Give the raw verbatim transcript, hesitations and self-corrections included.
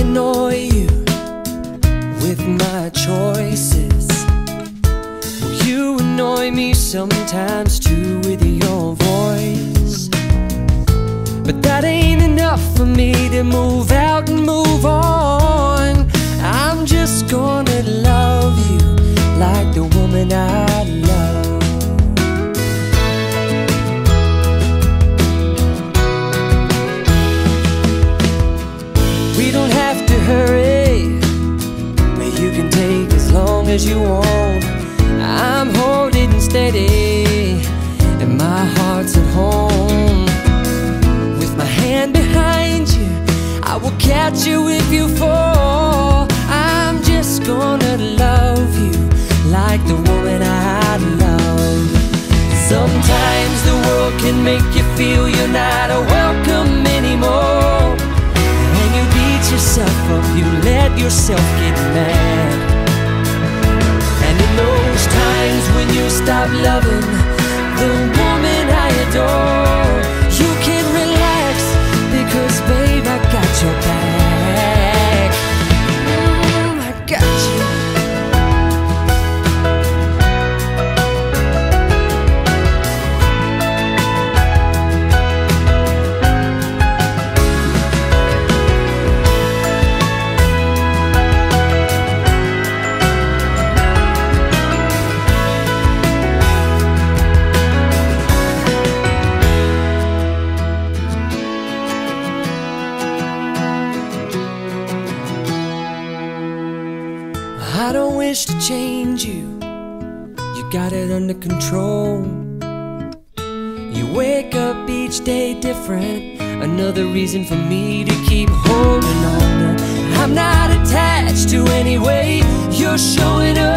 annoy you with my choices. Well, you annoy me sometimes too with your voice. But that ain't enough for me to move out and move on. I'm just gonna love you like the woman I love. We don't have to hurry, but you can take as long as you want. I'm holding steady and my heart's at home. With my hand behind you, I will catch you if you fall. I'm just gonna love you like the woman I love. Sometimes the world can make you feel you're not welcome anymore, and you beat yourself up, you let yourself get mad. And in those times when you stop loving the woman I adore, you can relax, because babe, I got your back. mm, I got you. I don't wish to change you, you got it under control. You wake up each day different, another reason for me to keep holding on. I'm not attached to any way you're showing up.